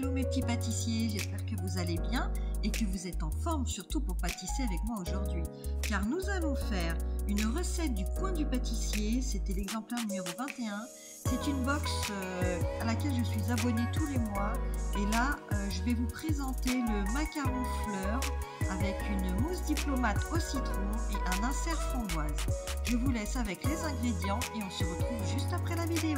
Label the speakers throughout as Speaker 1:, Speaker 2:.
Speaker 1: Hello mes petits pâtissiers, j'espère que vous allez bien et que vous êtes en forme, surtout pour pâtisser avec moi aujourd'hui. Car nous allons faire une recette du coin du pâtissier, c'était l'exemplaire numéro 21. C'est une box à laquelle je suis abonnée tous les mois. Et là, je vais vous présenter le macaron fleur avec une mousse diplomate au citron et un insert framboise. Je vous laisse avec les ingrédients et on se retrouve juste après la vidéo.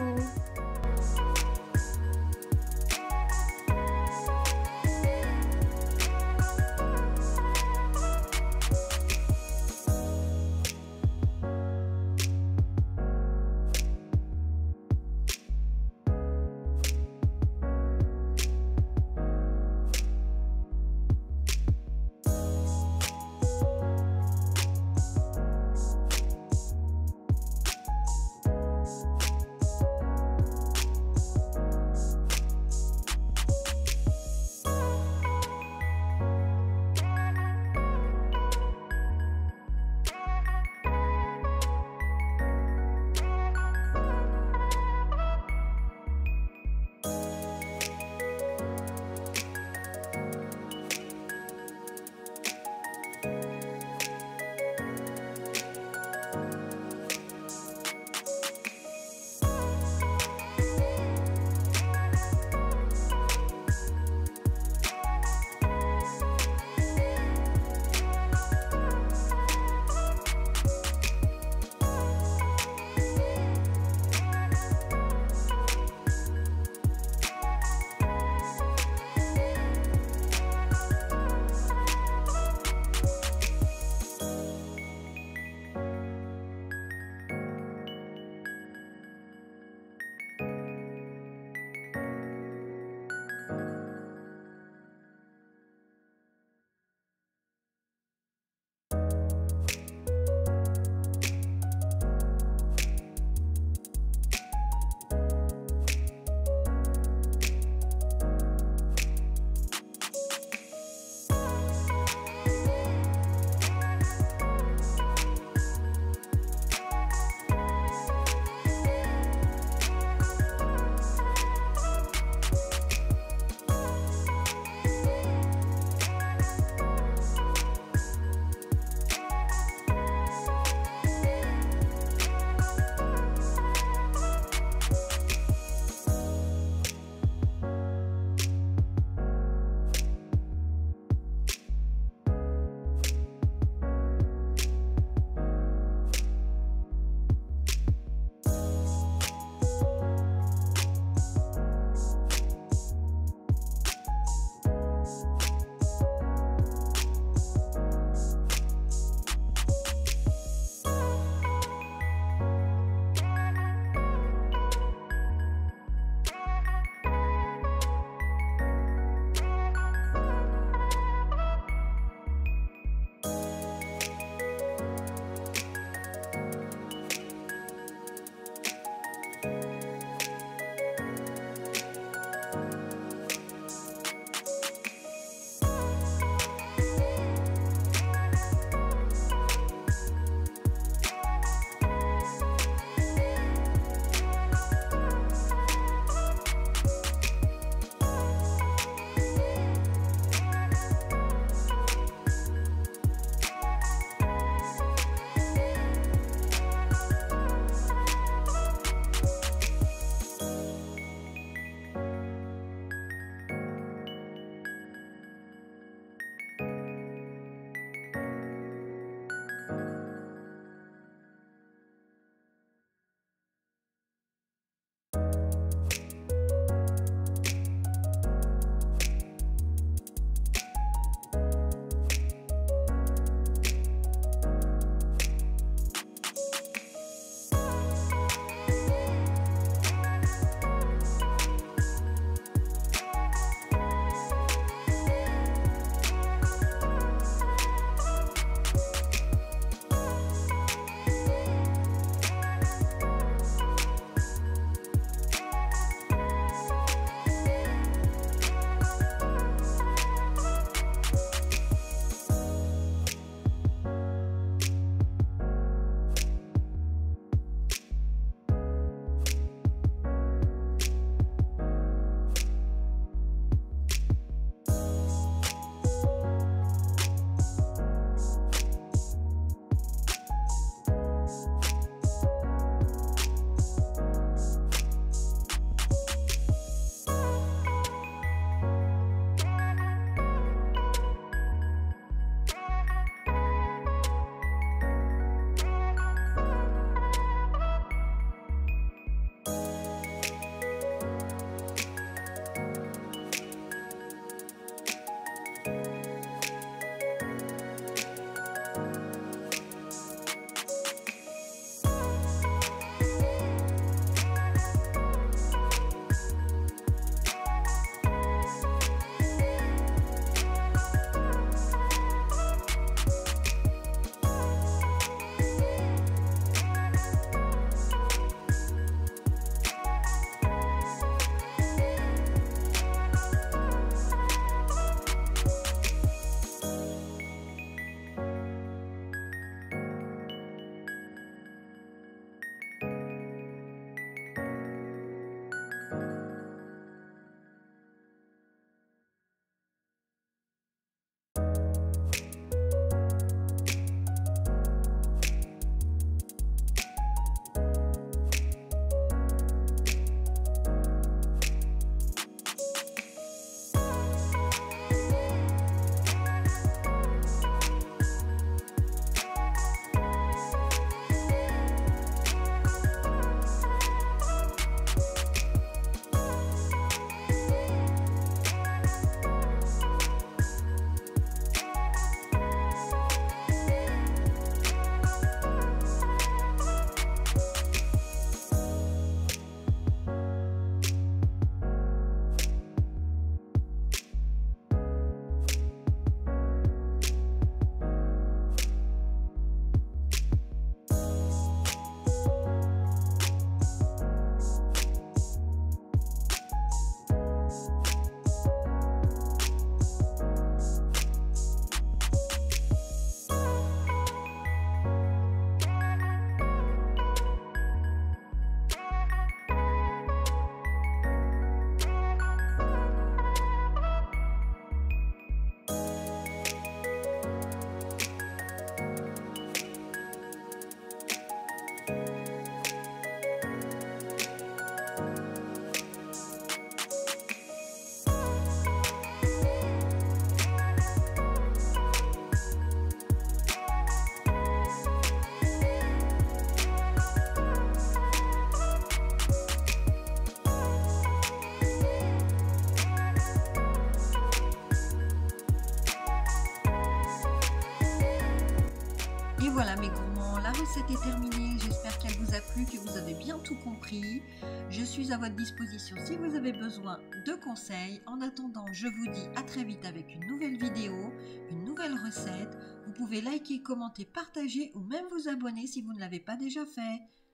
Speaker 1: Et voilà mes gourmands, la recette est terminée, j'espère qu'elle vous a plu, que vous avez bien tout compris. Je suis à votre disposition si vous avez besoin de conseils. En attendant, je vous dis à très vite avec une nouvelle vidéo, une nouvelle recette. Vous pouvez liker, commenter, partager ou même vous abonner si vous ne l'avez pas déjà fait.